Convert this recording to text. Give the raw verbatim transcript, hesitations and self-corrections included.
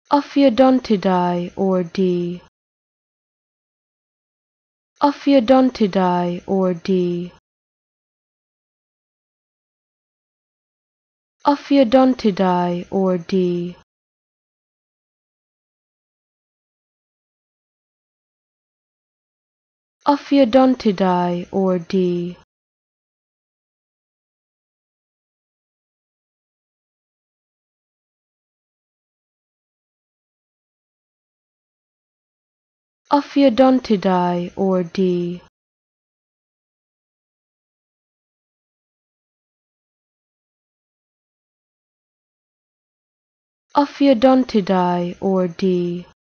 Ophiodontidae or D. Ophiodontidae or D. Ophiodontidae or D. Ophiodontidae or D. Ophiodontidae or D. Ophiodontidae or D.